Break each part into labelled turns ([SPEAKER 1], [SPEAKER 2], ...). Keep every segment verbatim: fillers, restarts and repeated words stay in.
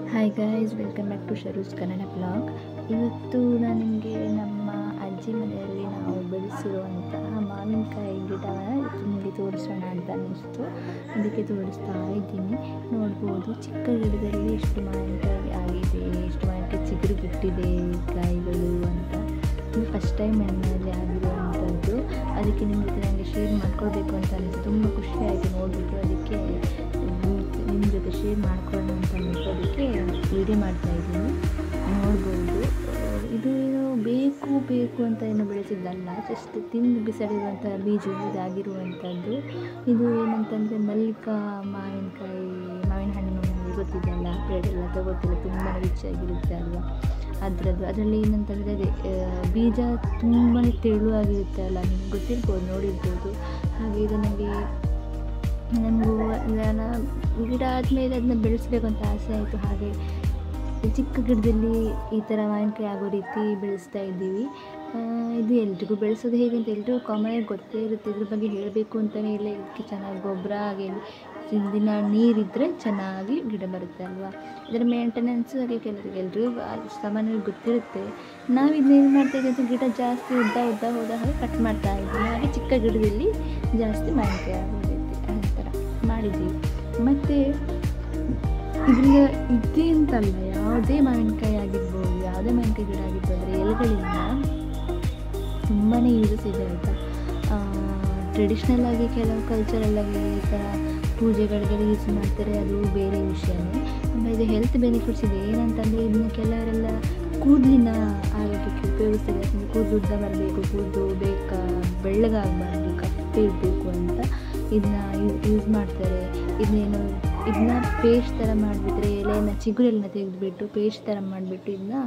[SPEAKER 1] Hi guys, welcome back to Sharu's Kannada blog. ಇವತ್ತು ನಾನು ನಿಮಗೆ ನಮ್ಮ ಅಜ್ಜಿ ಮನೆಯಲ್ಲಿ ನಾವು ಬೆಳೆಸಿರುವಂತಹ ಮಾವಿನಕಾಯಿ ಗಿಡನ ನಿಮಗೆ ತೋರಿಸೋಣ ಅಂತ ಅನ್ನಿಸ್ತು. ಅದಕ್ಕೆ ತೋರಿಸ್ತಾ ಇದ್ದೀನಿ. ನೋಡ್ಬೋದು, ಚಿಕ್ಕ ಗಿಡದಲ್ಲಿ ಎಷ್ಟು ಮಾವಿನಕಾಯಿ ಆಗಿದೆ, ಎಷ್ಟು ಮಾವಿನಕಾಯಿ ಚಿಗುರು ಬಿಟ್ಟಿದೆ ಕಾಯಿಗಳು ಅಂತ. ಇದು ಫಸ್ಟ್ ಟೈಮ್ ನನ್ನಲ್ಲಿ ಆಗಿರುವಂಥದ್ದು. ಅದಕ್ಕೆ ನಿಮ್ಮ ಜೊತೆ ನನಗೆ ಶೇರ್ ಮಾಡ್ಕೊಳ್ಬೇಕು ಅಂತ ಅನಿಸ್ತು. ತುಂಬ ಖುಷಿ ಆಯಿತು ನೋಡಿಬಿಟ್ಟು. ಅದಕ್ಕೆ ನಿಮ್ಮ ಜೊತೆ ಶೇರ್ ಮಾಡ್ಕೊಳ್ಳೋಣ ಅಂತ ಅಂದ್ಬಿಟ್ಟು ಅದಕ್ಕೆ ವೀಡಿಯೋ ಮಾಡ್ತಾಯಿದ್ದೀನಿ. ನೋಡ್ಬೋದು, ಇದು ಏನು ಬೇಕು ಬೇಕು ಅಂತ ಏನು ಬೆಳೆಸಿದ್ದಲ್ಲ, ಜಸ್ಟ್ ತಿಂದು ಬಿಸಾಡಿರುವಂಥ ಬೀಜ ಇದಾಗಿರುವಂಥದ್ದು. ಇದು ಏನಂತಂದರೆ ಮಲ್ಲಿಕಾ ಮಾವಿನಕಾಯಿ, ಮಾವಿನ ಹಣ್ಣು ನಮಗೆ ಗೊತ್ತಿದ್ದಲ್ಲ, ಬ್ರೆಡೆಲ್ಲ ತಗೋತಿಲ್ಲ, ತುಂಬಾ ರಿಚ್ ಆಗಿರುತ್ತೆ ಅಲ್ವಾ ಅದರದ್ದು. ಅದರಲ್ಲಿ ಏನಂತಂದರೆ ಅದೇ ಬೀಜ ತುಂಬಾ ತೆಳುವಾಗಿರುತ್ತೆ ಅಲ್ಲ, ನಿಮ್ಗೆ ಗೊತ್ತಿರ್ಬೋದು, ನೋಡಿರ್ಬೋದು. ಹಾಗೆ ಇದು ನನಗೆ ನನಗೂ ನಾನು ಗಿಡ ಆದಮೇಲೆ ಅದನ್ನ ಬೆಳೆಸಬೇಕು ಅಂತ ಆಸೆ ಆಯಿತು. ಹಾಗೆ ಚಿಕ್ಕ ಗಿಡದಲ್ಲಿ ಈ ಥರ ಮಾವಿನಕಾಯಿ ಆಗೋ ರೀತಿ ಬೆಳೆಸ್ತಾ ಇದ್ದೀವಿ. ಇದು ಎಲ್ರಿಗೂ ಬೆಳೆಸೋದು ಹೇಗೆ ಅಂತ ಎಲ್ರಿಗೂ ಕಾಮನಾಗಿ ಗೊತ್ತೇ ಇರುತ್ತೆ. ಇದ್ರ ಬಗ್ಗೆ ಹೇಳಬೇಕು ಅಂತಲೇ ಇಲ್ಲ. ಇದಕ್ಕೆ ಚೆನ್ನಾಗಿ ಗೊಬ್ಬರ ಹಾಗೆ ದಿನ ನೀರಿದ್ದರೆ ಚೆನ್ನಾಗಿ ಗಿಡ ಬರುತ್ತೆ ಅಲ್ವಾ. ಇದರ ಮೇಂಟೆನೆನ್ಸು ಹಾಗೆ ಕೆಲವರಿಗೆ ಎಲ್ರಿಗೂ ಸಾಮಾನ್ಯವಾಗಿ ಗೊತ್ತಿರುತ್ತೆ. ನಾವು ಇದನ್ನೇನು ಮಾಡ್ತಾಯಿದ್ದೀವಿ ಅಂತ ಗಿಡ ಜಾಸ್ತಿ ಉದ್ದ ಉದ್ದ ಹೋದ ಹಾಗೆ ಕಟ್ ಮಾಡ್ತಾ ಇದ್ದೀವಿ. ಹಾಗೆ ಚಿಕ್ಕ ಗಿಡದಲ್ಲಿ ಜಾಸ್ತಿ ಮಾವಿನಕಾಯಿ ಆಗೋದೈತಿ ಆ ಥರ ಮಾಡಿದ್ದೀವಿ. ಮತ್ತು ಇದರಿಂದ ಇದೇ ಅಂತಲ್ಲ, ಯಾವುದೇ ಮಾವಿನಕಾಯಿ ಆಗಿರ್ಬೋದು, ಯಾವುದೇ ಮಾವಿನಕಾಯಿ ಗಿಡ ಆಗಿರ್ಬೋದು, ಅಂದರೆ ಎಲೆಗಳಿಂದ ತುಂಬಾ ಯೂಸಸ್ ಇದೆ ಆಯಿತಾ. ಟ್ರೆಡಿಷ್ನಲ್ ಆಗಿ ಕೆಲವು ಕಲ್ಚರಲ್ಲಾಗಿ ಈ ಥರ ಪೂಜೆಗಳಿಗೆಲ್ಲ ಯೂಸ್ ಮಾಡ್ತಾರೆ, ಅದು ಬೇರೆ ವಿಷಯನೇ. ಆಮೇಲೆ ಇದು ಹೆಲ್ತ್ ಬೆನಿಫಿಟ್ಸ್ ಇದೆ. ಏನಂತಂದರೆ ಇದನ್ನ ಕೆಲವರೆಲ್ಲ ಕೂದಲಿನ ಆರೋಗ್ಯಕ್ಕೆ ಉಪಯೋಗಿಸ್ತಾರೆ. ಯಾಕಂದರೆ ಕೂದಲು ಉದ್ದ ಬರಬೇಕು, ಕೂದಲು ಬೇಕಾ ಬೆಳ್ಳಗಾಗಬಾರ್ದು, ಕಪ್ಪೆ ಇರಬೇಕು ಅಂತ ಇದನ್ನ ಯೂಸ್ ಮಾಡ್ತಾರೆ. ಇದನ್ನೇನು ಇದನ್ನ ಪೇಸ್ಟ್ ಥರ ಮಾಡಿಬಿಟ್ರೆ, ಎಲೆಯನ್ನು ಚಿಗುರೆಲ್ಲ ತೆಗೆದುಬಿಟ್ಟು ಪೇಸ್ಟ್ ಥರ ಮಾಡಿಬಿಟ್ಟು ಇದನ್ನ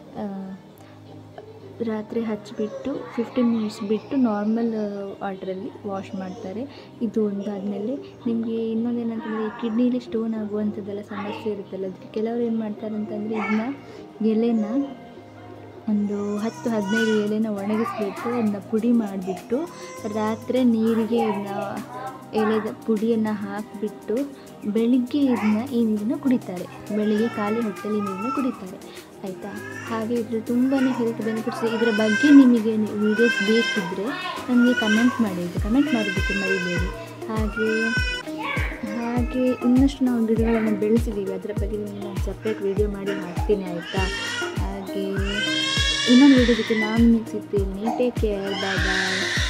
[SPEAKER 1] ರಾತ್ರಿ ಹಚ್ಚಿಬಿಟ್ಟು ಫಿಫ್ಟೀನ್ ಮಿನಿಟ್ಸ್ ಬಿಟ್ಟು ನಾರ್ಮಲ್ ವಾಟ್ರಲ್ಲಿ ವಾಶ್ ಮಾಡ್ತಾರೆ. ಇದು ಒಂದಾದಮೇಲೆ ನಿಮಗೆ ಇನ್ನೊಂದು ಏನಂತಂದರೆ ಕಿಡ್ನಿಲಿ ಸ್ಟೋನ್ ಆಗುವಂಥದ್ದೆಲ್ಲ ಸಮಸ್ಯೆ ಇರುತ್ತಲ್ಲ, ಅದಕ್ಕೆ ಕೆಲವರು ಏನು ಮಾಡ್ತಾರೆ ಅಂತಂದರೆ ಇದನ್ನ ಎಲೆನ ಒಂದು ಹತ್ತು ಹದಿನೈದು ಎಲೆನ ಒಣಗಿಸ್ಬಿಟ್ಟು ಅದನ್ನ ಪುಡಿ ಮಾಡಿಬಿಟ್ಟು ರಾತ್ರಿ ನೀರಿಗೆ ಇದನ್ನ ಎಲೆದ ಪುಡಿಯನ್ನು ಹಾಕಿಬಿಟ್ಟು ಬೆಳಿಗ್ಗೆ ಇದನ್ನ ಈ ನೀರನ್ನು ಕುಡಿತಾರೆ. ಬೆಳಿಗ್ಗೆ ಖಾಲಿ ಹೊಟ್ಟೆಲಿ ನೀರನ್ನು ಕುಡಿತಾರೆ ಆಯಿತಾ. ಹಾಗೆ ಇದ್ರ ತುಂಬಾ ಹೆಲ್ತ್ ಬೆನಿಫಿಟ್ಸ್. ಇದರ ಬಗ್ಗೆ ನಿಮಗೆ ವೀಡಿಯೋಸ್ ಬೇಕಿದ್ದರೆ ನನಗೆ ಕಮೆಂಟ್ ಮಾಡಿ, ಕಮೆಂಟ್ ಮಾಡೋದಕ್ಕೆ ಮರಿಬೇಡಿ. ಹಾಗೆ ಹಾಗೆ ಇನ್ನಷ್ಟು ನಾವು ಗಿಡಗಳನ್ನು ಬೆಳೆಸಿದ್ದೀವಿ, ಅದರ ಬಗ್ಗೆ ನಾನು ಸಪ್ರೇಟ್ ವೀಡಿಯೋ ಮಾಡಿ ಹಾಕ್ತೀನಿ ಆಯಿತಾ. ಹಾಗೆ ಇನ್ನೊಂದು ವೀಡಿಯೋ ಜೊತೆ ನಾನು ಸಿಗ್ತೀನಿ. ಟೇಕ್ ಕೇರ್, ಬಾಯ್ ಬಾಯ್.